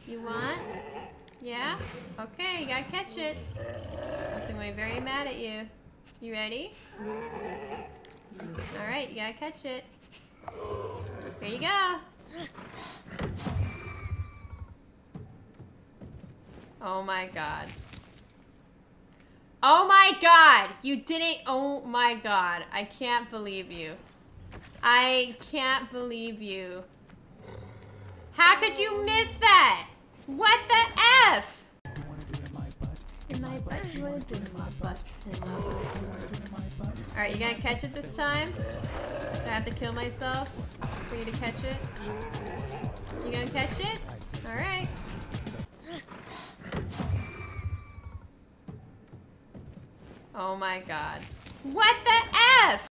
You want? Yeah? Okay, you gotta catch it. I'm gonna be very mad at you. You ready? Alright, you gotta catch it. There you go. Oh my god. Oh my god! You didn't. Oh my god. I can't believe you. I can't believe you. How could you miss that? What the F? In my butt, you wanna do it in my butt. In my butt, you wanna do it in my butt. Alright, you gonna catch it this time? Do I have to kill myself for you to catch it? You gonna catch it? Alright. Oh my god. What the F?